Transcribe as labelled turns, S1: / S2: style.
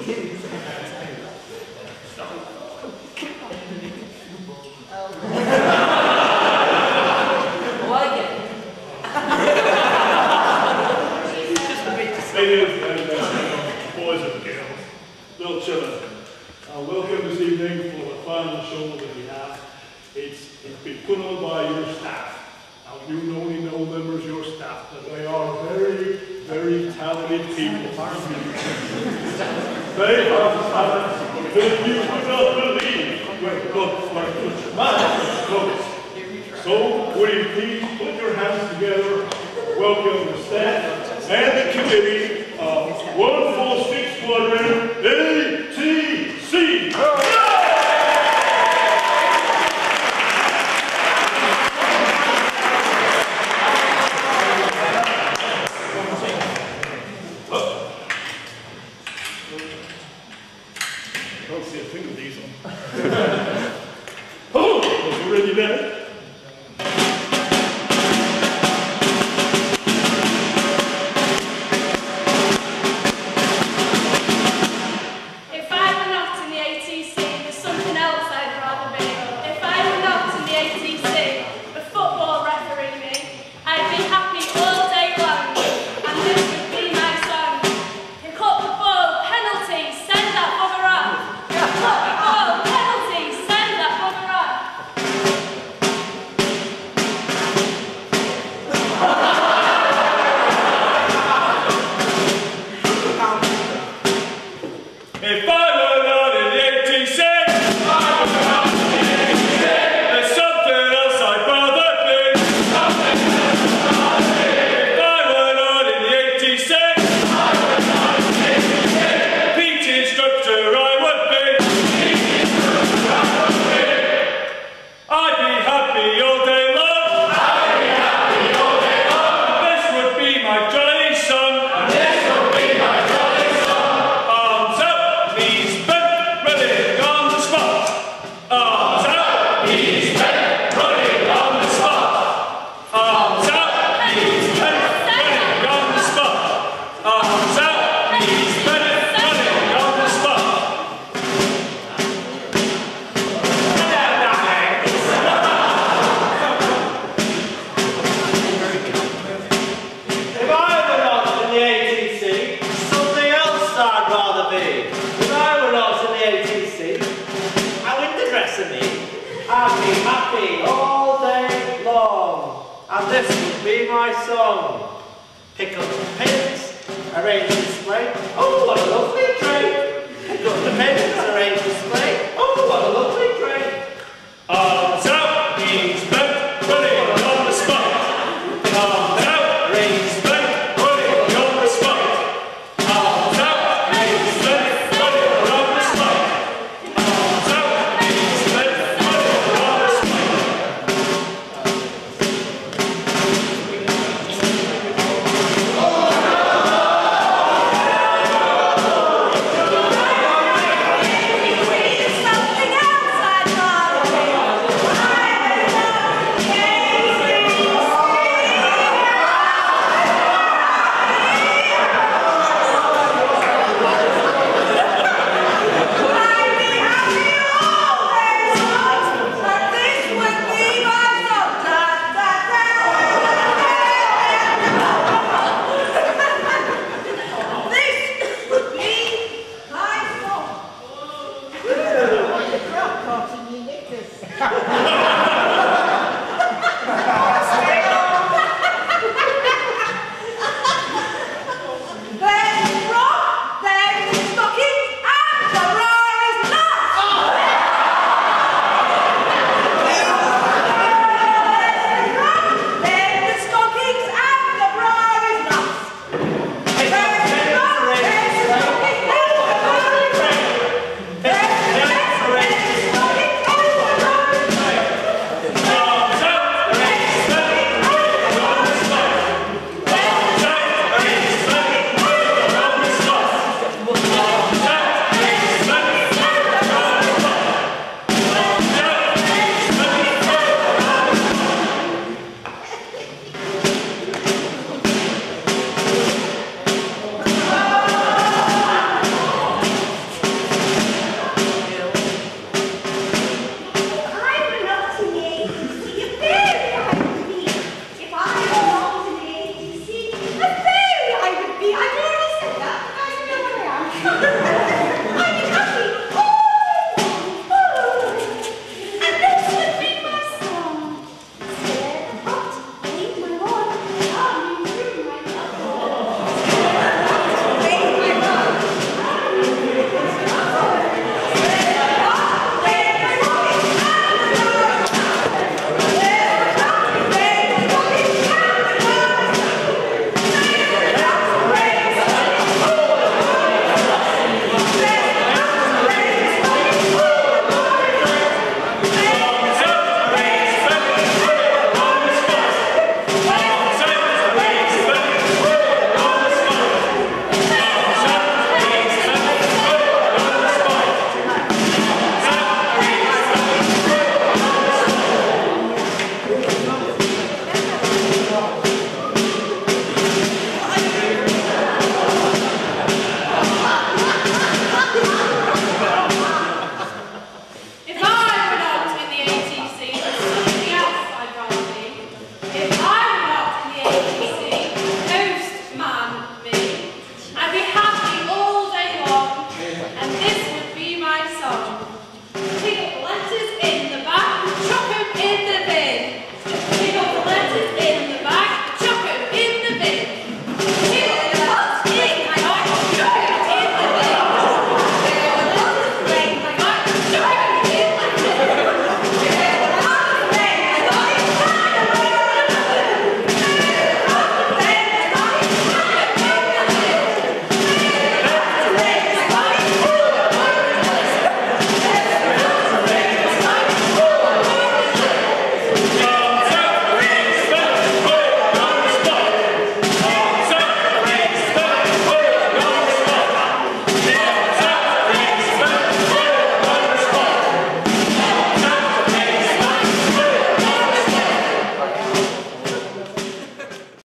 S1: Ladies and boys and girls, little children, welcome this evening for the final show that we have. It's been put on by your staff. Now you only know members of your staff, but they are very, very talented people. They have talent that you would not believe when looked like such marvelous. So would you please put your hands together, welcome the staff and the committee of 146 Squadron ATC. I don't see a thing with these on. Oh, you ready now?
S2: I'll be happy all day long, and this will be my song. Pick up the pins, arrange the display. Oh, what a lovely tray! Pick up the pins, arrange the